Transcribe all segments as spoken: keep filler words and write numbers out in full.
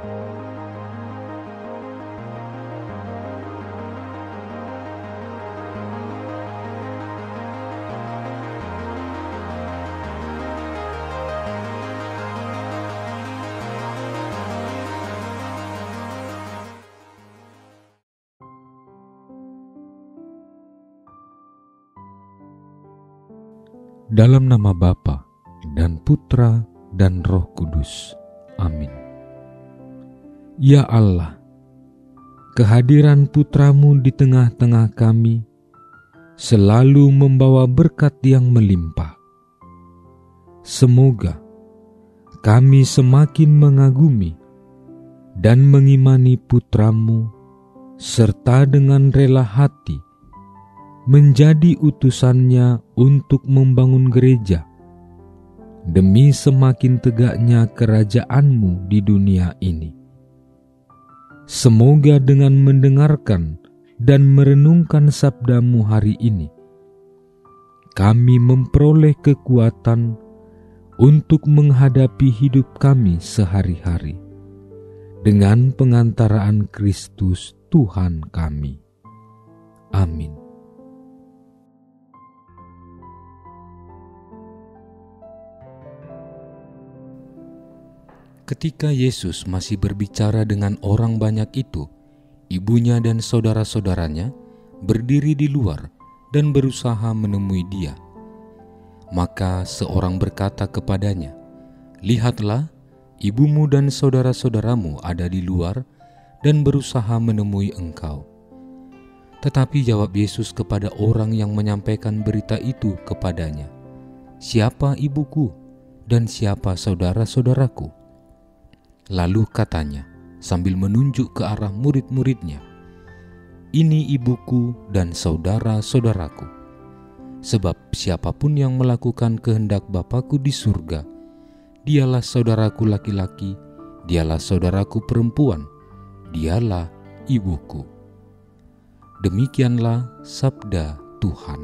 Dalam nama Bapa dan Putra dan Roh Kudus. Amin. Ya Allah, kehadiran Putramu di tengah-tengah kami selalu membawa berkat yang melimpah. Semoga kami semakin mengagumi dan mengimani Putramu serta dengan rela hati menjadi utusannya untuk membangun gereja demi semakin tegaknya kerajaan-Mu di dunia ini. Semoga dengan mendengarkan dan merenungkan sabda-Mu hari ini, kami memperoleh kekuatan untuk menghadapi hidup kami sehari-hari dengan pengantaraan Kristus Tuhan kami. Amin. Ketika Yesus masih berbicara dengan orang banyak itu, ibunya dan saudara-saudaranya berdiri di luar dan berusaha menemui Dia. Maka seorang berkata kepadanya, "Lihatlah, ibumu dan saudara-saudaramu ada di luar dan berusaha menemui engkau." Tetapi jawab Yesus kepada orang yang menyampaikan berita itu kepadanya, "Siapa ibuku dan siapa saudara-saudaraku?" Lalu katanya sambil menunjuk ke arah murid-muridnya, "Ini ibuku dan saudara-saudaraku. Sebab siapapun yang melakukan kehendak Bapa-Ku di surga, dialah saudaraku laki-laki, dialah saudaraku perempuan, dialah ibuku." Demikianlah sabda Tuhan.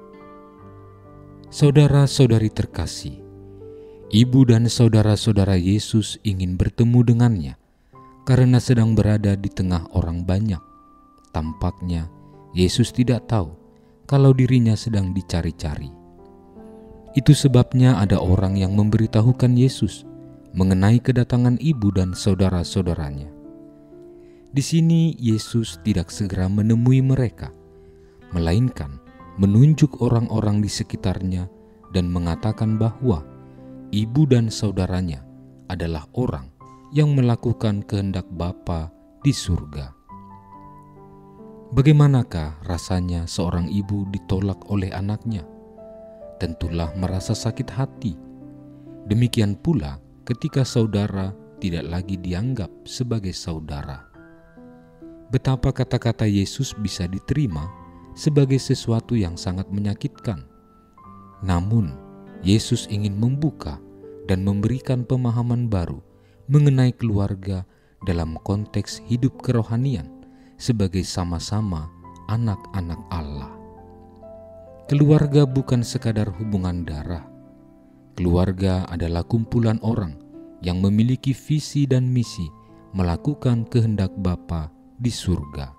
Saudara-saudari terkasih, ibu dan saudara-saudara Yesus ingin bertemu dengannya karena sedang berada di tengah orang banyak. Tampaknya Yesus tidak tahu kalau dirinya sedang dicari-cari. Itu sebabnya ada orang yang memberitahukan Yesus mengenai kedatangan ibu dan saudara-saudaranya. Di sini Yesus tidak segera menemui mereka, melainkan menunjuk orang-orang di sekitarnya dan mengatakan bahwa ibu dan saudaranya adalah orang yang melakukan kehendak Bapa di surga. Bagaimanakah rasanya seorang ibu ditolak oleh anaknya? Tentulah merasa sakit hati. Demikian pula ketika saudara tidak lagi dianggap sebagai saudara. Betapa kata-kata Yesus bisa diterima sebagai sesuatu yang sangat menyakitkan. Namun, Yesus ingin membuka dan memberikan pemahaman baru mengenai keluarga dalam konteks hidup kerohanian sebagai sama-sama anak-anak Allah. Keluarga bukan sekadar hubungan darah. Keluarga adalah kumpulan orang yang memiliki visi dan misi melakukan kehendak Bapa di surga.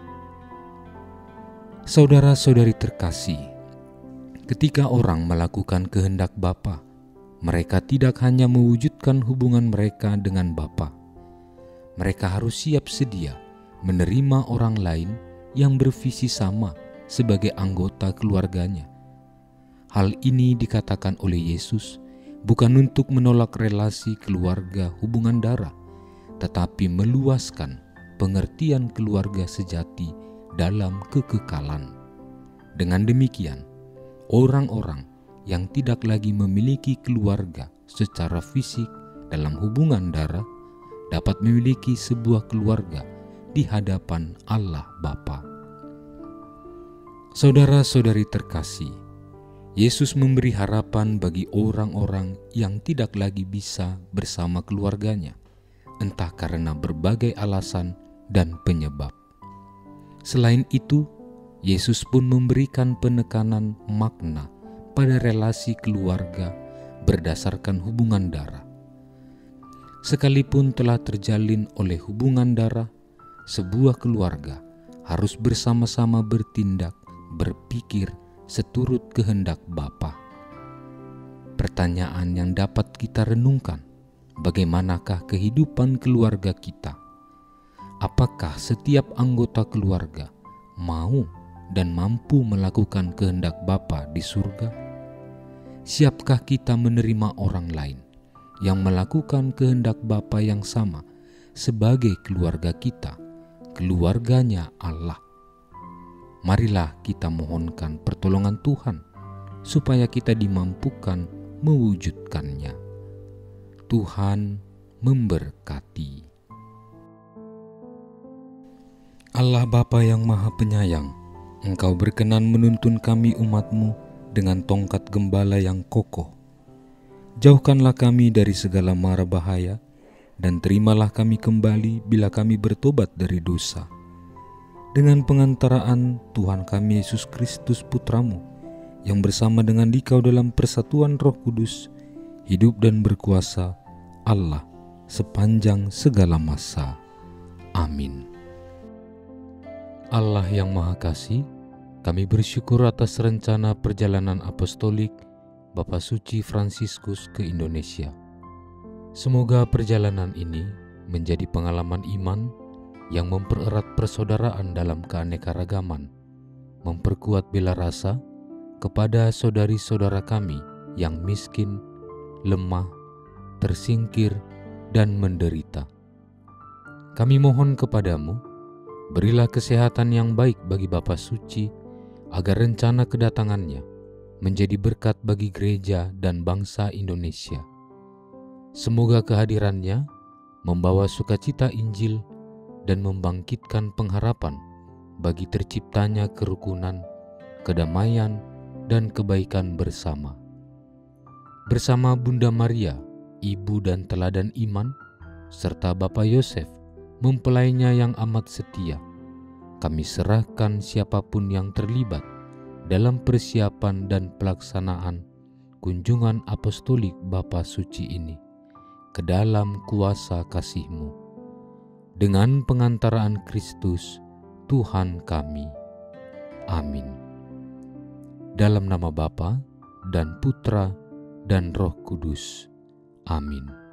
Saudara-saudari terkasih, ketika orang melakukan kehendak Bapa, mereka tidak hanya mewujudkan hubungan mereka dengan Bapa. Mereka harus siap sedia menerima orang lain yang bervisi sama sebagai anggota keluarganya. Hal ini dikatakan oleh Yesus bukan untuk menolak relasi keluarga hubungan darah, tetapi meluaskan pengertian keluarga sejati dalam kekekalan. Dengan demikian, orang-orang yang tidak lagi memiliki keluarga secara fisik dalam hubungan darah dapat memiliki sebuah keluarga di hadapan Allah Bapa. Saudara-saudari terkasih, Yesus memberi harapan bagi orang-orang yang tidak lagi bisa bersama keluarganya, entah karena berbagai alasan dan penyebab. Selain itu, Yesus pun memberikan penekanan makna pada relasi keluarga berdasarkan hubungan darah. sekalipun telah terjalin oleh hubungan darah, sebuah keluarga harus bersama-sama bertindak, berpikir seturut kehendak Bapa. Pertanyaan yang dapat kita renungkan, bagaimanakah kehidupan keluarga kita? Apakah setiap anggota keluarga mau dan mampu melakukan kehendak Bapa di surga? Siapkah kita menerima orang lain yang melakukan kehendak Bapa yang sama sebagai keluarga kita, keluarganya Allah? Marilah kita mohonkan pertolongan Tuhan supaya kita dimampukan mewujudkannya. Tuhan memberkati. Allah Bapa yang Maha Penyayang, Engkau berkenan menuntun kami umat-Mu dengan tongkat gembala yang kokoh. Jauhkanlah kami dari segala mara bahaya, dan terimalah kami kembali bila kami bertobat dari dosa. Dengan pengantaraan Tuhan kami Yesus Kristus Putra-Mu, yang bersama dengan Dikau dalam persatuan Roh Kudus, hidup dan berkuasa Allah sepanjang segala masa. Amin. Allah yang Maha Kasih, kami bersyukur atas rencana perjalanan apostolik Bapak Suci Fransiskus ke Indonesia. Semoga perjalanan ini menjadi pengalaman iman yang mempererat persaudaraan dalam keanekaragaman, memperkuat bela rasa kepada saudari-saudara kami yang miskin, lemah, tersingkir, dan menderita. Kami mohon kepadamu, berilah kesehatan yang baik bagi Bapa Suci, agar rencana kedatangannya menjadi berkat bagi gereja dan bangsa Indonesia. Semoga kehadirannya membawa sukacita Injil dan membangkitkan pengharapan bagi terciptanya kerukunan, kedamaian, dan kebaikan bersama. Bersama Bunda Maria, Ibu dan Teladan Iman, serta Bapak Yosef, mempelainya yang amat setia, kami serahkan siapapun yang terlibat dalam persiapan dan pelaksanaan kunjungan apostolik Bapa Suci ini ke dalam kuasa kasih-Mu. Dengan pengantaraan Kristus, Tuhan kami. Amin. Dalam nama Bapa dan Putra dan Roh Kudus. Amin.